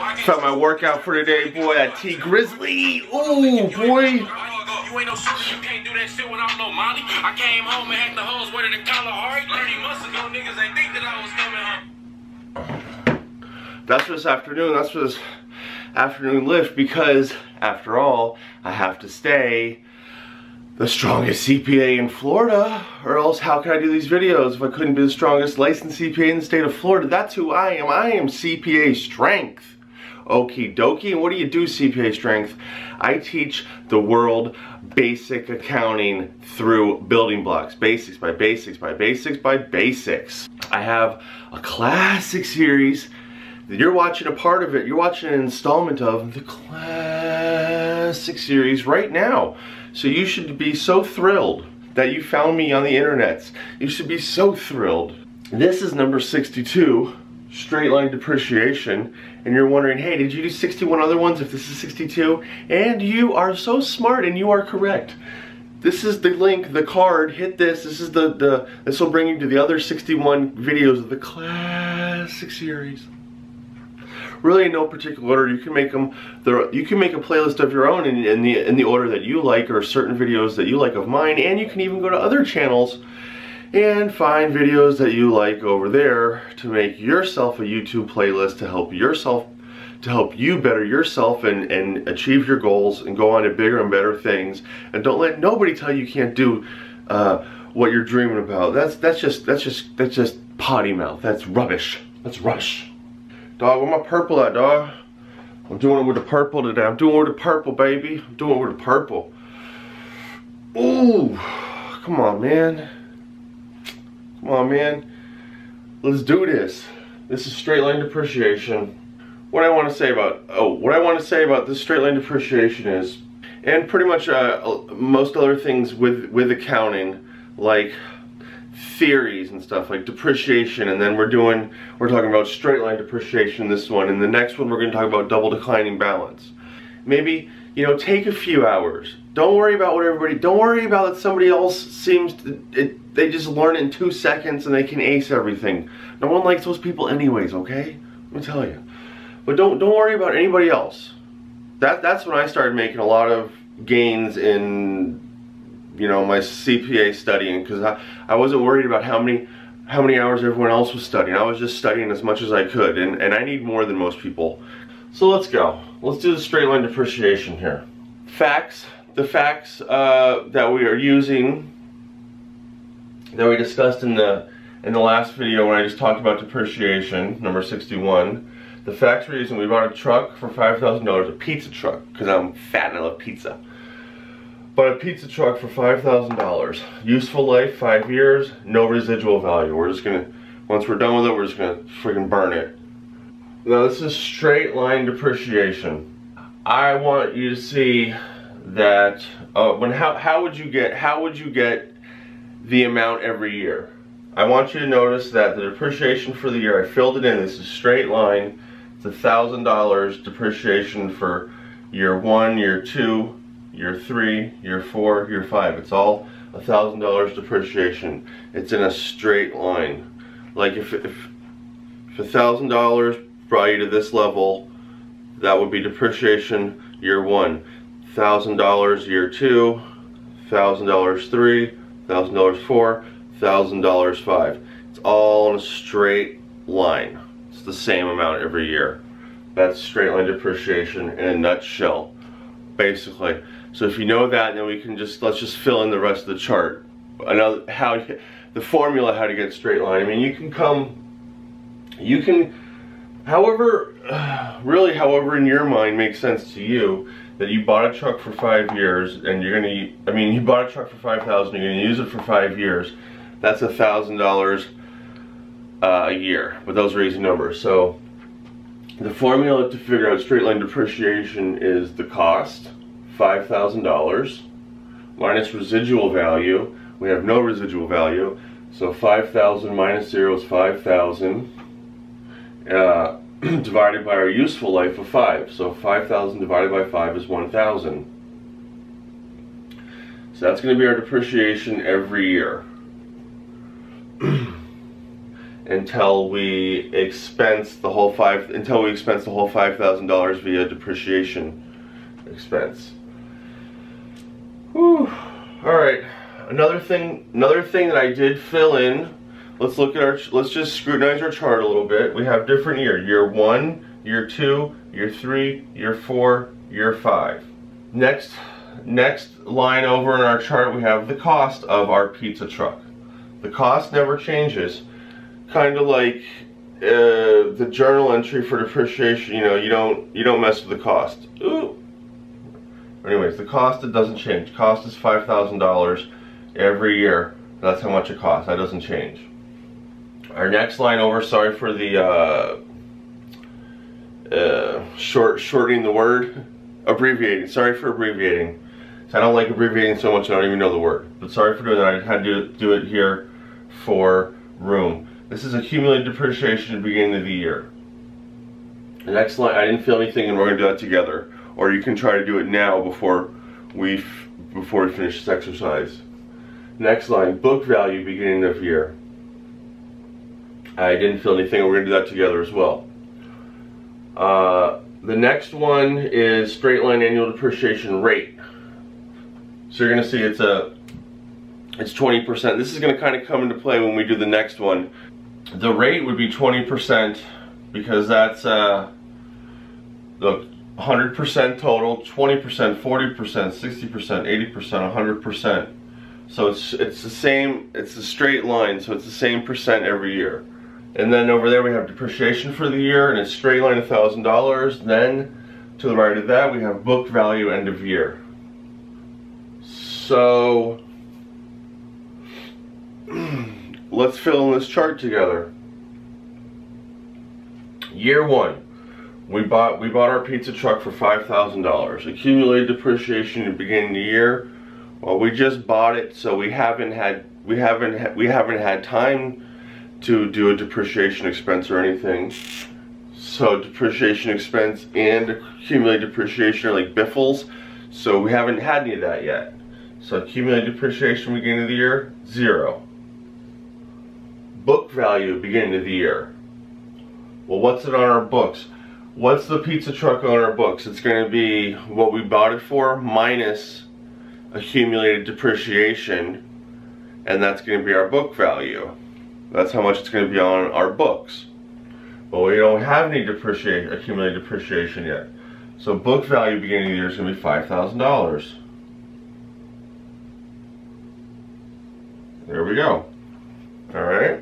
Found my workout for today, boy, at T Grizzly. Ooh, boy. You ain't no shooter, you can't do that shit without no Molly. I came home and had the hoes wetter than Kalahari. 30 months ago, niggas ain't think that I was coming home. That's for this afternoon. That's for this afternoon lift because, after all, I have to stay the strongest CPA in Florida, or else how could I do these videos if I couldn't be the strongest licensed CPA in the state of Florida? That's who I am. I am CPA Strength. Okie dokie. And what do you do, CPA Strength? I teach the world basic accounting through building blocks. Basics by basics by basics by basics. I have a classic series. You're watching a part of it. You're watching an installment of the classic series right now. So you should be so thrilled that you found me on the internet. You should be so thrilled. This is number 62, straight line depreciation. And you're wondering, hey, did you do 61 other ones if this is 62? And you are so smart and you are correct. This is the link, the card, hit this. This is this will bring you to the other 61 videos of the classic series. Really in no particular order. You can make them. You can make a playlist of your own in the order that you like, or certain videos that you like of mine, and you can even go to other channels and find videos that you like over there to make yourself a YouTube playlist to help you better yourself and achieve your goals and go on to bigger and better things. And don't let nobody tell you can't do what you're dreaming about. That's just potty mouth. That's rubbish. That's rubbish. Dog, where my purple at, dog? I'm doing it with the purple today. I'm doing it with the purple, baby. I'm doing it with the purple. Ooh, come on, man. Come on, man. Let's do this. This is straight line depreciation. What I want to say about this straight line depreciation is, and pretty much most other things with accounting, like theories and stuff like depreciation, and then we're talking about straight line depreciation in this one, and the next one we're going to talk about double declining balance. Maybe, you know, take a few hours. Don't worry about don't worry about that somebody else seems to, they just learn in 2 seconds and they can ace everything. No one likes those people anyways, okay? Let me tell you. But don't worry about anybody else. That's when I started making a lot of gains in, you know, my CPA studying, because I wasn't worried about how many hours everyone else was studying. I was just studying as much as I could, and I need more than most people. So let's go. Let's do the straight line depreciation here. Facts. The facts that we are using, that we discussed in the last video when I just talked about depreciation, number 61. The facts we're using: we bought a truck for $5,000, a pizza truck, because I'm fat and I love pizza. Bought a pizza truck for $5,000. Useful life, 5 years, no residual value. We're just gonna, once we're done with it, we're just gonna freaking burn it. Now this is straight line depreciation. I want you to see that how would you get the amount every year? I want you to notice that the depreciation for the year, I filled it in. This is straight line. It's $1,000 depreciation for year 1, year 2, year 3, year 4, year 5. It's all $1,000 depreciation. It's in a straight line. Like if $1,000 brought you to this level, that would be depreciation year 1. $1,000 year 2, $1,000 3, $1,000 4, $1,000 5. It's all in a straight line. It's the same amount every year. That's straight line depreciation in a nutshell, basically. So if you know that, then we can let's just fill in the rest of the chart. The formula how to get straight line. I mean, however in your mind makes sense to you, that you bought a truck for 5 years and you bought a truck for $5,000, you're gonna use it for 5 years. That's $1,000 a year, but those are easy numbers. So the formula to figure out straight line depreciation is the cost, $5,000, minus residual value. We have no residual value, so 5,000 minus 0 is 5,000, divided by our useful life of 5. So 5,000 divided by 5 is 1,000. So that's going to be our depreciation every year. until we expense the whole $5,000 via depreciation expense. Whew. All right. Another thing that I did fill in. Let's just scrutinize our chart a little bit. We have different year 1, year 2, year 3, year 4, year 5. Next line over in our chart, we have the cost of our pizza truck. The cost never changes. Kind of like the journal entry for depreciation. You know, you don't mess with the cost. Ooh. Anyways, the cost, it doesn't change. Cost is $5,000 every year. That's how much it costs. That doesn't change. Our next line over, sorry for the shortening the word, abbreviating. Sorry for abbreviating. So I don't like abbreviating so much I don't even know the word. But sorry for doing that. I had to do it here for room. This is accumulated depreciation at the beginning of the year. The next line, I didn't fill anything, and we're going to do that together. Or you can try to do it now before we finish this exercise. Next line, book value beginning of year. I didn't fill anything, we're going to do that together as well. The next one is straight line annual depreciation rate. So you're going to see it's 20%. This is going to kind of come into play when we do the next one. The rate would be 20% because that's the 100% total, 20%, 40%, 60%, 80%, 100%. So it's the same, it's a straight line, so it's the same percent every year. And then over there we have depreciation for the year, and it's straight line $1,000. Then to the right of that we have book value end of year. So let's fill in this chart together. Year 1, we bought our pizza truck for $5,000. Accumulated depreciation at the beginning of the year. Well, we just bought it, so we haven't had time to do a depreciation expense or anything. So depreciation expense and accumulated depreciation are like biffles. So we haven't had any of that yet. So accumulated depreciation beginning of the year, 0. Book value beginning of the year. Well, what's it on our books? What's the pizza truck on our books? It's going to be what we bought it for minus accumulated depreciation, and that's going to be our book value. That's how much it's going to be on our books. But we don't have any accumulated depreciation yet. So book value beginning of the year is going to be $5,000. There we go. All right.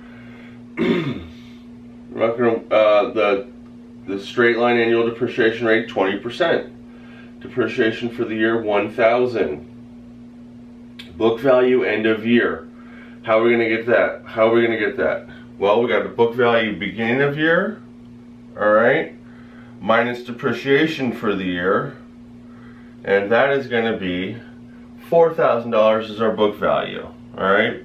We're not gonna, the straight line annual depreciation rate 20%. Depreciation for the year 1,000. Book value end of year. How are we gonna get that? How are we gonna get that? Well, we got the book value beginning of year. All right. Minus depreciation for the year, and that is going to be $4,000 is our book value. All right.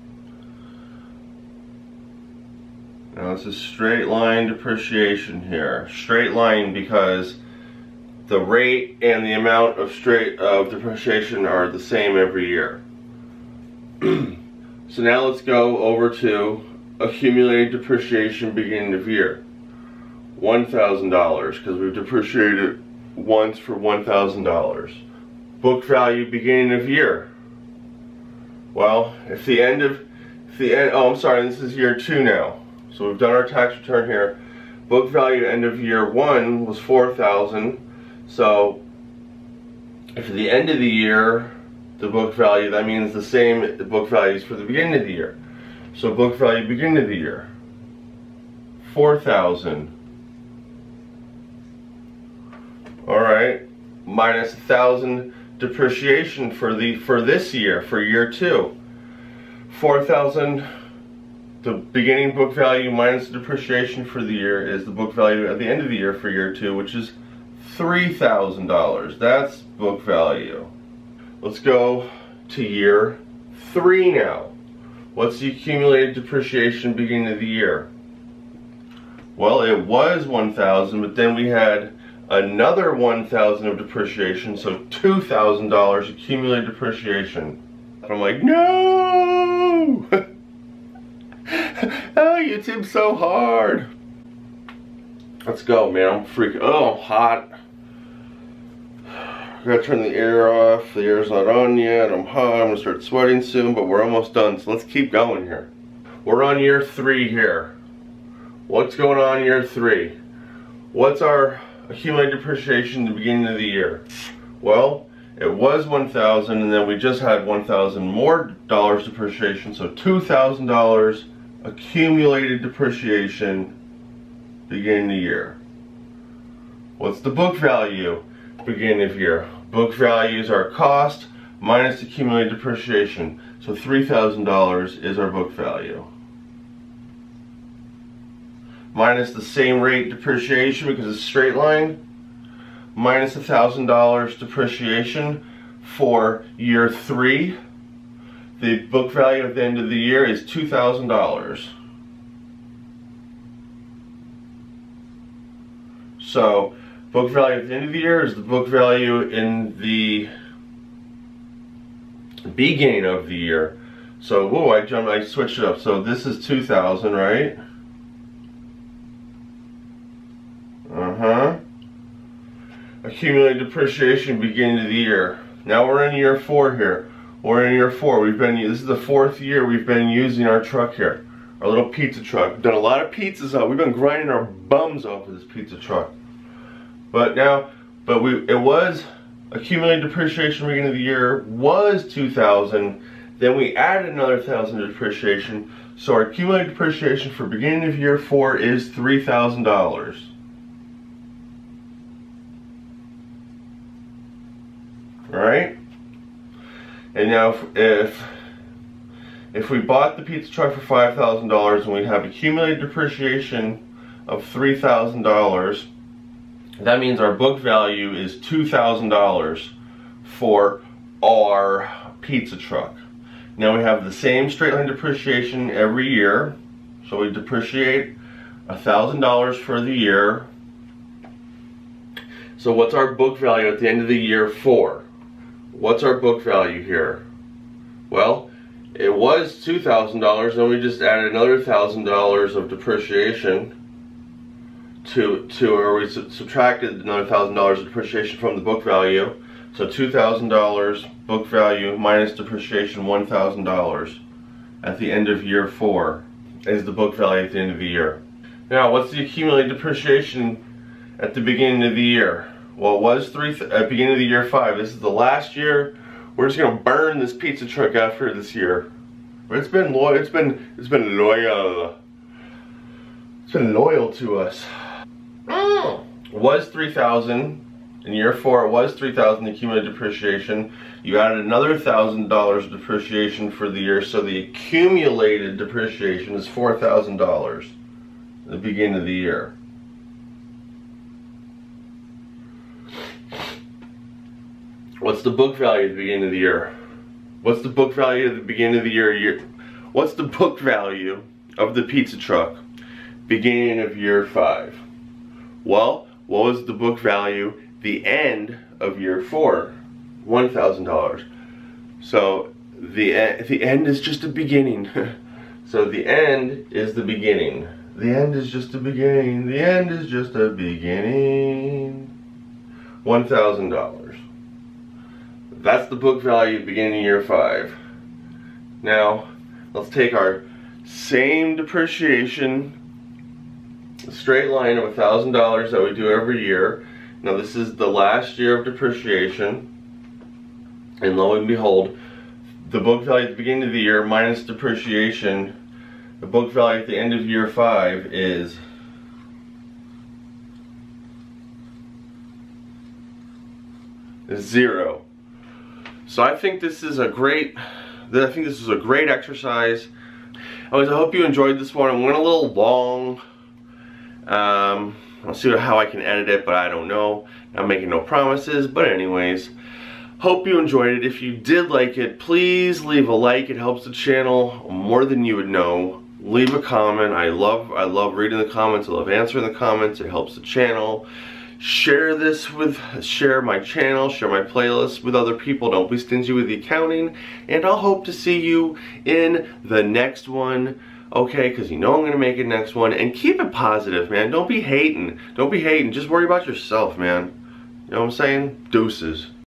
Now this is straight line depreciation here. Straight line because the rate and the amount of depreciation are the same every year. So now let's go over to accumulated depreciation beginning of year. $1,000 because we've depreciated once for $1,000. Book value beginning of year. Well, oh, I'm sorry, this is year 2 now. So we've done our tax return here. Book value end of year 1 was $4,000. So if at the end of the year, the book value, that means the same the book values for the beginning of the year. So book value beginning of the year, $4,000. All right, minus $1,000 depreciation for this year, for year 2. $4,000, the beginning book value minus the depreciation for the year is the book value at the end of the year for year 2, which is $3,000. That's book value. Let's go to year 3 now. What's the accumulated depreciation beginning of the year? Well, it was $1,000, but then we had another $1,000 of depreciation, so $2,000 accumulated depreciation. And I'm like, no! Oh, YouTube's so hard. Let's go, man. I'm freaking. Oh, I'm hot. I gotta turn the air off. The air's not on yet. I'm hot. I'm gonna start sweating soon, but we're almost done. So let's keep going here. We're on year 3 here. What's going on in year 3? What's our accumulated depreciation at the beginning of the year? Well, it was $1,000, and then we just had $1,000 more dollars depreciation, so $2,000 accumulated depreciation beginning of the year. What's the book value beginning of year? Book value is our cost minus accumulated depreciation, so $3,000 is our book value. Minus the same rate depreciation because it's straight line, minus $1,000 depreciation for year 3. The book value at the end of the year is $2,000. So book value at the end of the year is the book value in the beginning of the year. So whoa, I switched it up. So this is 2,000, right? Accumulated depreciation beginning of the year. Now we're in year 4 here. We're in year 4. This is the 4th year we've been using our truck here. Our little pizza truck. We've done a lot of pizzas out. We've been grinding our bums off with this pizza truck. It was accumulated depreciation beginning of the year was 2,000. Then we added another 1,000 depreciation. So our accumulated depreciation for beginning of year 4 is $3,000. Alright? And now if we bought the pizza truck for $5,000 and we have accumulated depreciation of $3,000, that means our book value is $2,000 for our pizza truck. Now we have the same straight line depreciation every year, so we depreciate $1,000 for the year. So what's our book value at the end of the year 4? What's our book value here? Well, it was $2,000, and we just added another $1,000 of depreciation or we subtracted another $1,000 of depreciation from the book value. So $2,000 book value minus depreciation $1,000 at the end of year 4 is the book value at the end of the year. Now, what's the accumulated depreciation at the beginning of the year? Well, it was at beginning of the year 5. This is the last year. We're just gonna burn this pizza truck after this year. But it's been loyal. It's been loyal. It's been loyal to us. It was 3,000 in year 4. It was 3,000 accumulated depreciation. You added another $1,000 of depreciation for the year, so the accumulated depreciation is $4,000 at the beginning of the year. What's the book value at the beginning of the year? What's the book value at the beginning of the year? What's the book value of the pizza truck beginning of year 5? Well, what was the book value the end of year 4? $1,000. So the end is just a beginning. So the end is the beginning. The end is just a beginning. The end is just a beginning. $1,000. That's the book value beginning of year 5. Now, let's take our same depreciation, straight line of $1,000 that we do every year. Now, this is the last year of depreciation. And lo and behold, the book value at the beginning of the year minus depreciation, the book value at the end of year 5 is $0. So I think this is a great exercise. Anyways, I hope you enjoyed this one. It went a little long. I'll see how I can edit it, but I don't know. I'm making no promises. But anyways, hope you enjoyed it. If you did like it, please leave a like. It helps the channel more than you would know. Leave a comment. I love reading the comments. I love answering the comments. It helps the channel. Share my channel, share my playlist with other people. Don't be stingy with the accounting. And I'll hope to see you in the next one. okay? Because you know I'm gonna make it next one. And keep it positive, man. Don't be hating. Don't be hating. Just worry about yourself, man. You know what I'm saying? Deuces.